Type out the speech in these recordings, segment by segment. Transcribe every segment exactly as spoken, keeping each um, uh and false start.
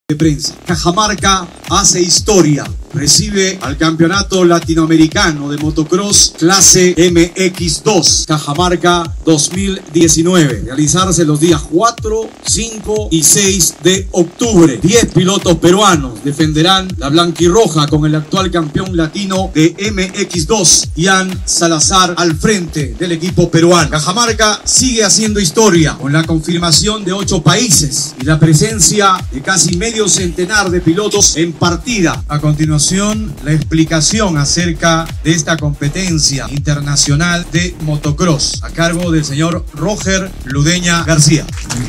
de prensa. Cajamarca hace historia. Recibe al Campeonato Latinoamericano de Motocross Clase M X dos Cajamarca dos mil diecinueve. Realizarse los días cuatro, cinco y seis de octubre. diez pilotos peruanos defenderán la blanquirroja con el actual campeón latino de M X dos, Ian Salazar, al frente del equipo peruano. Cajamarca sigue haciendo historia con la confirmación de ocho países y la presencia de casi medio centenar de pilotos en partida. A continuación, la explicación acerca de esta competencia internacional de motocross a cargo del señor Roger Ludeña García.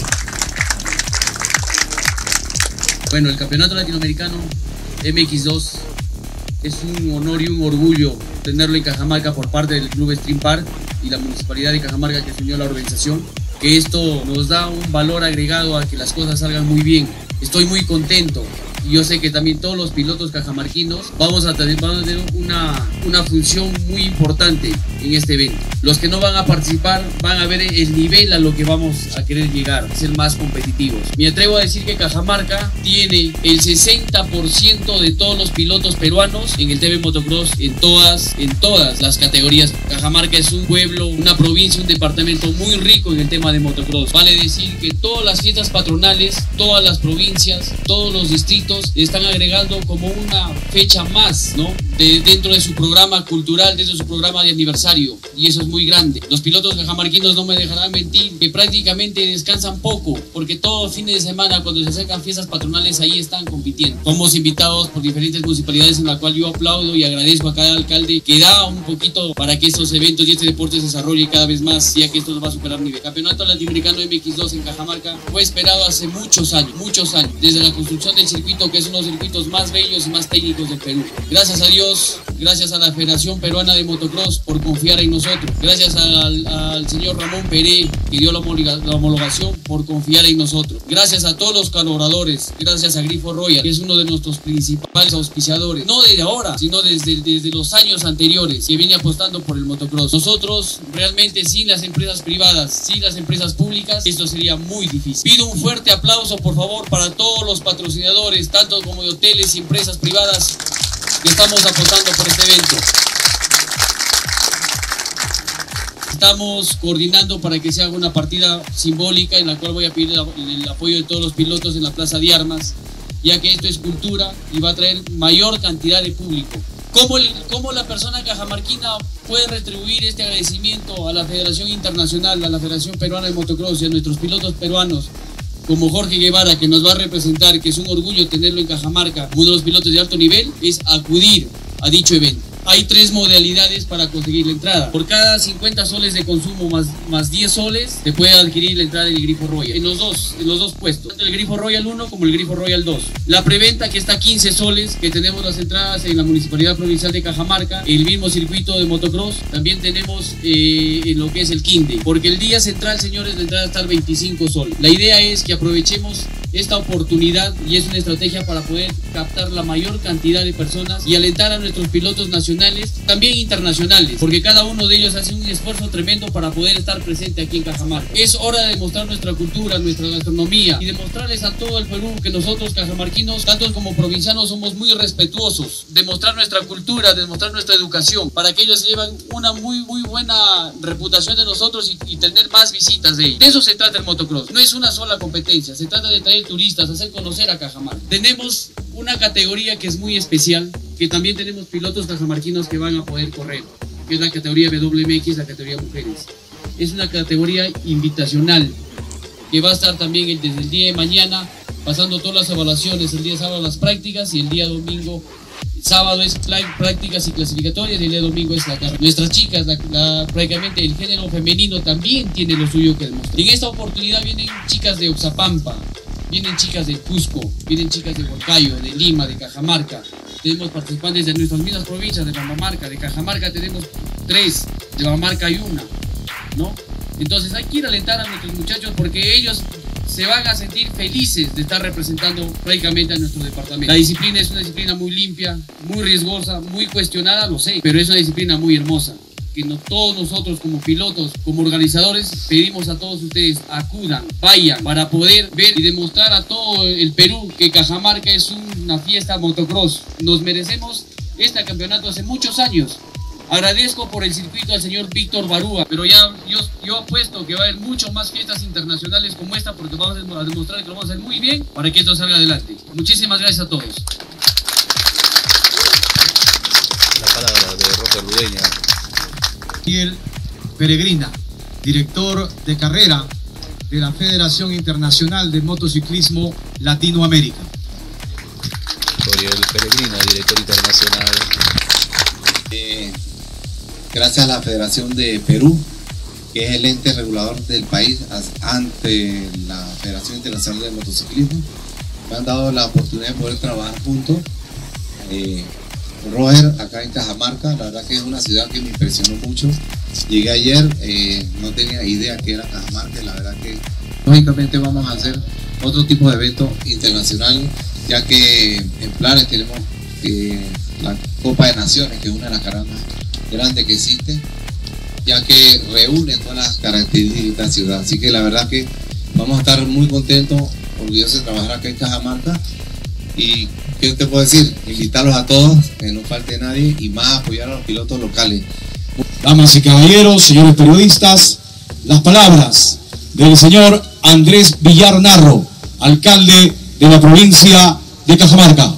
Bueno, el Campeonato Latinoamericano M X dos es un honor y un orgullo tenerlo en Cajamarca por parte del Club Stream Park y la Municipalidad de Cajamarca, que se unió a la organización, que esto nos da un valor agregado a que las cosas salgan muy bien. Estoy muy contento. Y yo sé que también todos los pilotos cajamarquinos vamos a tener, vamos a tener una, una función muy importante en este evento. Los que no van a participar van a ver el nivel a lo que vamos a querer llegar, ser más competitivos. Me atrevo a decir que Cajamarca tiene el sesenta por ciento de todos los pilotos peruanos en el T V Motocross en todas, en todas las categorías. Cajamarca es un pueblo, una provincia, un departamento muy rico en el tema de motocross. Vale decir que todas las fiestas patronales, todas las provincias, todos los distritos están agregando como una fecha más, ¿no? De, dentro de su programa cultural, dentro de su programa de aniversario, y eso es muy grande. Los pilotos cajamarquinos no me dejarán mentir que prácticamente descansan poco, porque todos los fines de semana, cuando se acercan fiestas patronales, ahí están compitiendo. Somos invitados por diferentes municipalidades, en la cual yo aplaudo y agradezco a cada alcalde que da un poquito para que estos eventos y este deporte se desarrolle cada vez más, ya que esto nos va a superar nivel. El Campeonato Latinoamericano M X dos en Cajamarca fue esperado hace muchos años, muchos años, desde la construcción del circuito, que es uno de los circuitos más bellos y más técnicos del Perú. Gracias a Dios, gracias a la Federación Peruana de Motocross por confiar en nosotros. Gracias al, al señor Ramón Peré, que dio la, la homologación, por confiar en nosotros. Gracias a todos los colaboradores. Gracias a Grifo Royal, que es uno de nuestros principales auspiciadores. No desde ahora, sino desde, desde los años anteriores, que viene apostando por el motocross. Nosotros, realmente, sin las empresas privadas, sin las empresas públicas, esto sería muy difícil. Pido un fuerte aplauso, por favor, para todos los patrocinadores, tanto como de hoteles y empresas privadas, que estamos apostando por este evento. Estamos coordinando para que se haga una partida simbólica, en la cual voy a pedir el, el apoyo de todos los pilotos en la Plaza de Armas, ya que esto es cultura y va a traer mayor cantidad de público. ¿Cómo, el, cómo la persona cajamarquina puede retribuir este agradecimiento a la Federación Internacional, a la Federación Peruana de Motocross y a nuestros pilotos peruanos, como Jorge Guevara, que nos va a representar, que es un orgullo tenerlo en Cajamarca, uno de los pilotos de alto nivel? Es acudir a dicho evento. Hay tres modalidades para conseguir la entrada. Por cada cincuenta soles de consumo más, más diez soles, se puede adquirir la entrada del Grifo Royal. En los dos, en los dos puestos, tanto el Grifo Royal uno como el Grifo Royal dos. La preventa, que está a quince soles, que tenemos las entradas en la Municipalidad Provincial de Cajamarca, el mismo circuito de motocross. También tenemos eh, en lo que es el Quinde. Porque el día central, señores, la entrada está al veinticinco soles. La idea es que aprovechemos esta oportunidad, y es una estrategia para poder captar la mayor cantidad de personas y alentar a nuestros pilotos nacionales, también internacionales, porque cada uno de ellos hace un esfuerzo tremendo para poder estar presente aquí en Cajamarca. Es hora de mostrar nuestra cultura, nuestra gastronomía, y demostrarles a todo el Perú que nosotros cajamarquinos, tanto como provincianos, somos muy respetuosos, demostrar nuestra cultura, demostrar nuestra educación, para que ellos lleven una muy muy buena reputación de nosotros y, y tener más visitas de ellos. De eso se trata el motocross. No es una sola competencia, se trata de traer turistas, hacer conocer a Cajamarca. Tenemos una categoría que es muy especial, que también tenemos pilotos cajamarquinos que van a poder correr, que es la categoría W M X, la categoría mujeres. Es una categoría invitacional, que va a estar también desde el día de mañana, pasando todas las evaluaciones, el día sábado las prácticas, y el día domingo, sábado es prácticas y clasificatorias, y el día domingo es la carrera. Nuestras chicas, la, la, prácticamente el género femenino también tiene lo suyo que demostrar. En esta oportunidad vienen chicas de Oxapampa, vienen chicas de Cusco, vienen chicas de Huancayo, de Lima, de Cajamarca. Tenemos participantes de nuestras mismas provincias, de Pambamarca. De Cajamarca tenemos tres, de Pambamarca hay una, ¿no? Entonces hay que ir a alentar a nuestros muchachos, porque ellos se van a sentir felices de estar representando prácticamente a nuestro departamento. La disciplina es una disciplina muy limpia, muy riesgosa, muy cuestionada, lo sé, pero es una disciplina muy hermosa. que no, todos nosotros como pilotos, como organizadores, pedimos a todos ustedes, acudan, vayan, para poder ver y demostrar a todo el Perú que Cajamarca es una fiesta motocross. Nos merecemos este campeonato hace muchos años. Agradezco por el circuito al señor Víctor Barúa, pero ya yo, yo apuesto que va a haber mucho más fiestas internacionales como esta, porque vamos a demostrar que lo vamos a hacer muy bien para que esto salga adelante. Muchísimas gracias a todos. La palabra de Roger Ludeña. Miguel Peregrina, director de carrera de la Federación Internacional de Motociclismo Latinoamérica. Miguel Peregrina, director internacional. Eh, gracias a la Federación de Perú, que es el ente regulador del país ante la Federación Internacional de Motociclismo, me han dado la oportunidad de poder trabajar juntos. Eh, Roger, acá en Cajamarca, la verdad que es una ciudad que me impresionó mucho. Llegué ayer, eh, no tenía idea que era Cajamarca, y la verdad que lógicamente vamos a hacer otro tipo de evento internacional, ya que en planes tenemos eh, la Copa de Naciones, que es una de las carreras más grandes que existe, ya que reúne todas las características de esta ciudad. Así que la verdad que vamos a estar muy contentos, orgullosos de trabajar acá en Cajamarca. Y ¿qué te puedo decir? Invitarlos a todos, que no falte nadie, y más apoyar a los pilotos locales. Damas y caballeros, señores periodistas, las palabras del señor Andrés Villar Narro, alcalde de la provincia de Cajamarca.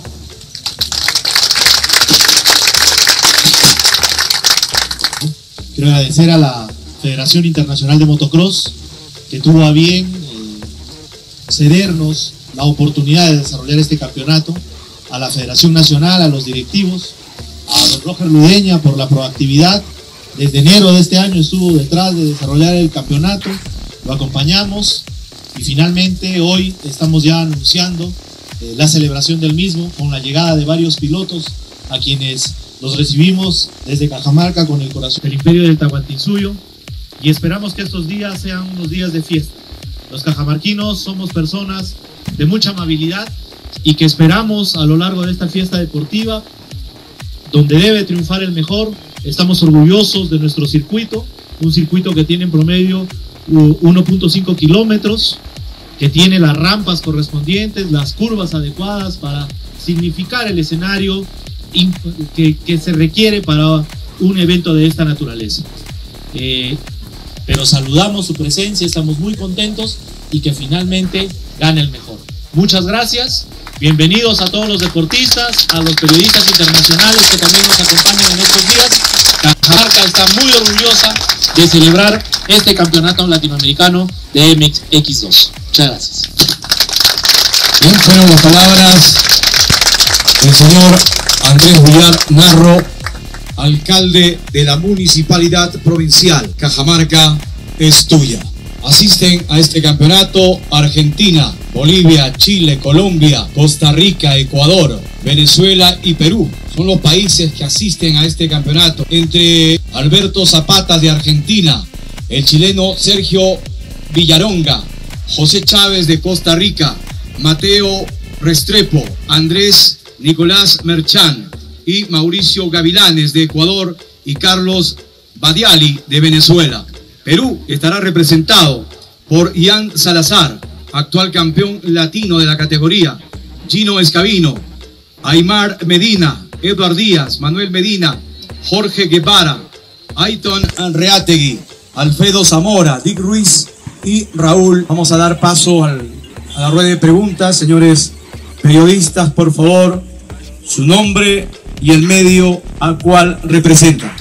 Quiero agradecer a la Federación Internacional de Motocross, que tuvo a bien eh, cedernos la oportunidad de desarrollar este campeonato, a la Federación Nacional, a los directivos, a don Roger Ludeña por la proactividad. Desde enero de este año estuvo detrás de desarrollar el campeonato, lo acompañamos y finalmente hoy estamos ya anunciando eh, la celebración del mismo con la llegada de varios pilotos a quienes los recibimos desde Cajamarca con el corazón del Imperio del Tahuantinsuyo, y esperamos que estos días sean unos días de fiesta. Los cajamarquinos somos personas de mucha amabilidad y que esperamos a lo largo de esta fiesta deportiva, donde debe triunfar el mejor. Estamos orgullosos de nuestro circuito, un circuito que tiene en promedio uno punto cinco kilómetros, que tiene las rampas correspondientes, las curvas adecuadas para significar el escenario que, que se requiere para un evento de esta naturaleza. Eh, pero saludamos su presencia, estamos muy contentos y que finalmente gane el mejor. Muchas gracias, bienvenidos a todos los deportistas, a los periodistas internacionales que también nos acompañan en estos días. Cajamarca está muy orgullosa de celebrar este campeonato latinoamericano de M X dos. Muchas gracias. Bien, fueron las palabras del señor Andrés Villar Narro, alcalde de la Municipalidad Provincial. Cajamarca es tuya. Asisten a este campeonato Argentina, Bolivia, Chile, Colombia, Costa Rica, Ecuador, Venezuela y Perú. Son los países que asisten a este campeonato. Entre Alberto Zapata de Argentina, el chileno Sergio Villaronga, José Chávez de Costa Rica, Mateo Restrepo, Andrés Nicolás Merchán y Mauricio Gavilanes de Ecuador y Carlos Badiali de Venezuela. Perú estará representado por Ian Salazar, actual campeón latino de la categoría, Gino Escabino, Aymar Medina, Eduard Díaz, Manuel Medina, Jorge Guevara, Ayton Reategui, Alfredo Zamora, Dick Ruiz y Raúl. Vamos a dar paso al, a la rueda de preguntas. Señores periodistas, por favor, su nombre y el medio al cual representa.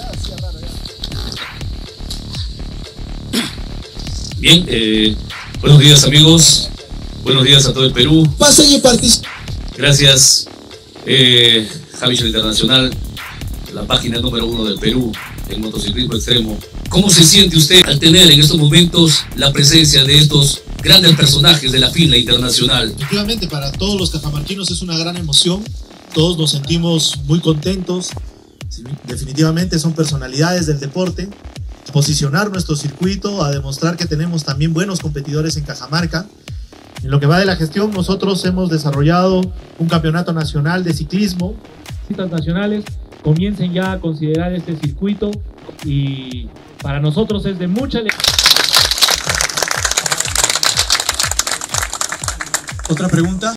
Bien, eh, buenos días amigos, buenos días a todo el Perú. Pasen y participen. Gracias, eh, Javier Internacional, la página número uno del Perú, el motociclismo extremo. ¿Cómo se siente usted al tener en estos momentos la presencia de estos grandes personajes de la fila internacional? Efectivamente, para todos los cajamarquinos es una gran emoción, todos nos sentimos muy contentos, definitivamente son personalidades del deporte. Posicionar nuestro circuito, a demostrar que tenemos también buenos competidores en Cajamarca. En lo que va de la gestión, nosotros hemos desarrollado un campeonato nacional de ciclismo. Los nacionales comiencen ya a considerar este circuito y para nosotros es de mucha alegría. ¿Otra pregunta?